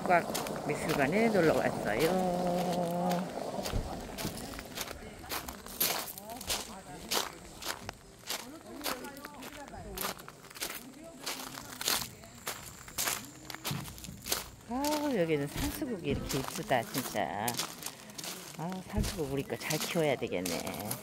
조각 미술관에 놀러 왔어요. 여기는 산수국이 이렇게 이쁘다 진짜. 산수국 우리 거 잘 키워야 되겠네.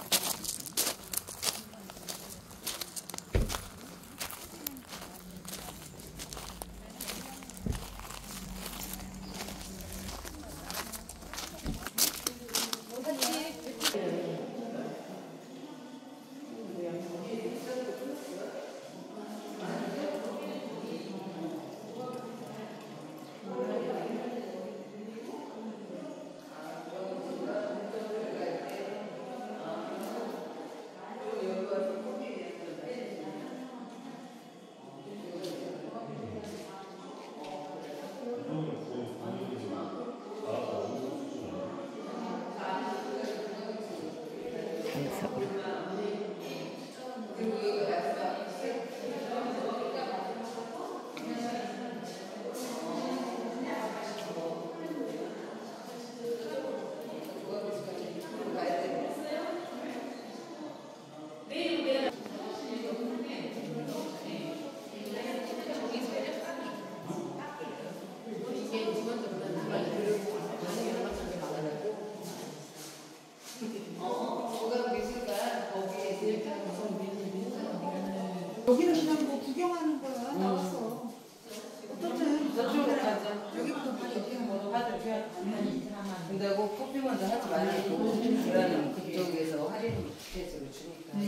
여기는 그냥 뭐 구경하는 거야. 나왔어. 어쨌든 저쪽으로 가자. 여기부터 바로 근데 꼭 커피 먼저 하지 말고 그러면 그쪽에서 할인 티켓으로 주니까.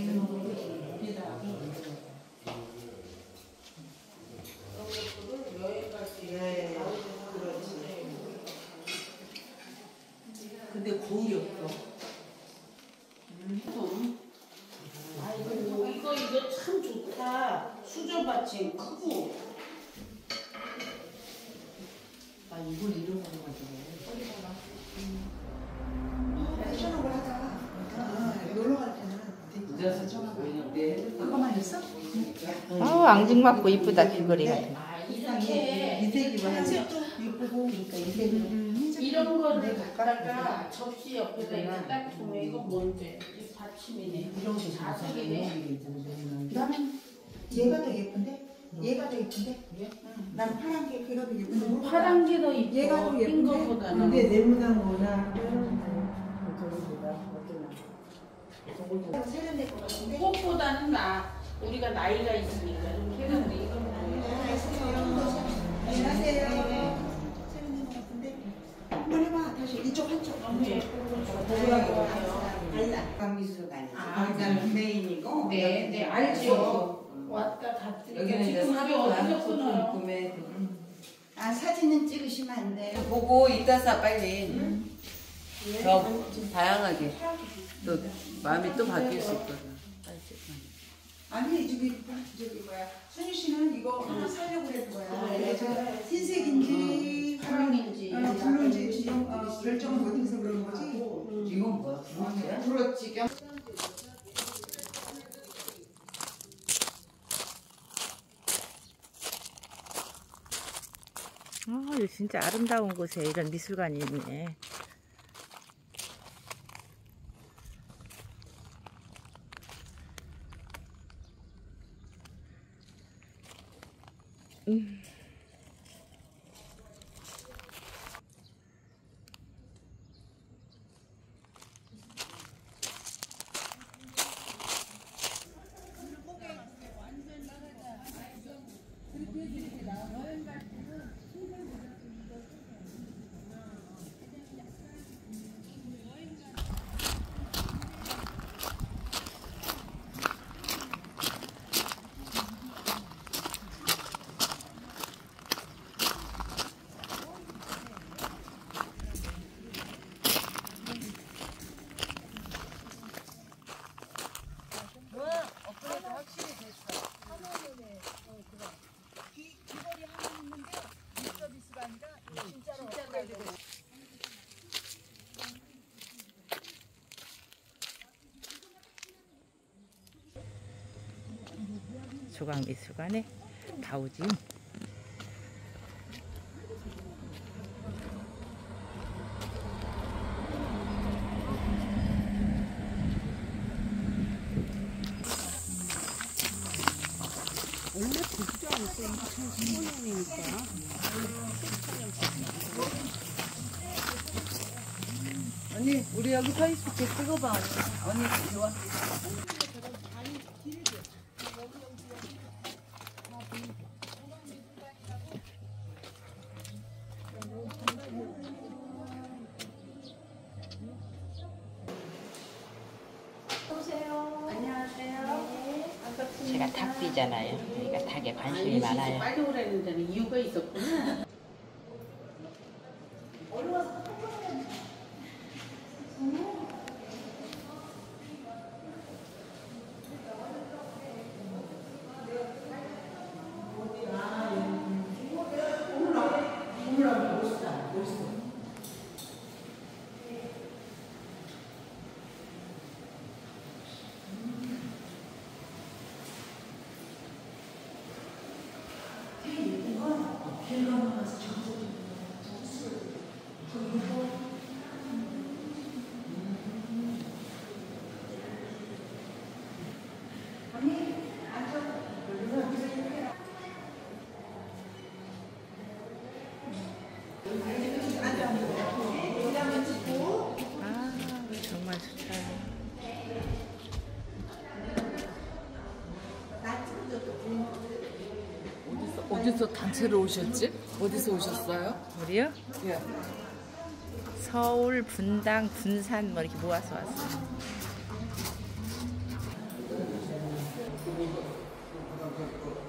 그렇지. 근데 거울이 없어. 아이고 이거 참 좋다. 수저 받침 크고. 이걸 이런 거로 가지고. 패션업을 하자. 놀러 갈 때는 늦어서 전화가 왜냐면 내 그거만 했어? 앙증맞고 이쁘다 귀걸이 같은. 이렇게 이색이만 하색도 예쁘고 그러니까 이색은 이런 거를 갖다가 접시 옆에다 이렇게 딱 두면 이거 뭔데? 이 받침이네. 이런 게 자석이네. 나는 얘가 더 예쁜데? 얘가 더 예쁜데? 난 파란 게 걔가 더 예쁜데? 파란 게 더 이뻐. 얘가 더 흰 예쁜데? 거보다는. 근데 네모나거나 세련될 것 같은데? 꽃보다는 우리가 나이가 있으니까 좀 세련돼. 이건 안녕하세요. 세련된 것 같은데? 한번 해봐. 다시 이쪽 한쪽. 너무 예쁘고 달라. 관미술관이지. 아, 거기는 메인이고. 네, 알죠. 왔다 갔다. 여기는 이제 지금 우리 어디서 사료나 끊어요? 구매. 사진은 찍으시면 안 돼요. 보고 이따 사 빨리. 더 다양하게. 또 마음이 또 바뀔 수 있거든. 아니 저기 뭐야 순유 씨는 이거 하나 사려고 그랬던 거야. 그래서 흰색인지 파랑인지 블루인지 지금 결정을 못해서 그런 거지. 이건 뭐야? 브론즈야? 그렇지. 여기 진짜 아름다운 곳에 이런 미술관이 있네. 조각미술관의 다우진. 언니 우리 여기 서 있을게. 찍어봐 언니. 언니 좋아. 제가 닭비잖아요. 그러니까 닭에 관심이 많아요. 빨리 오라는 데는 이유가 있었구나. 정말 좋다. 어디서 단체로 오셨지? 어디서 오셨어요? 우리요? 예. 서울, 분당, 군산 뭐 이렇게 모아서 왔어요.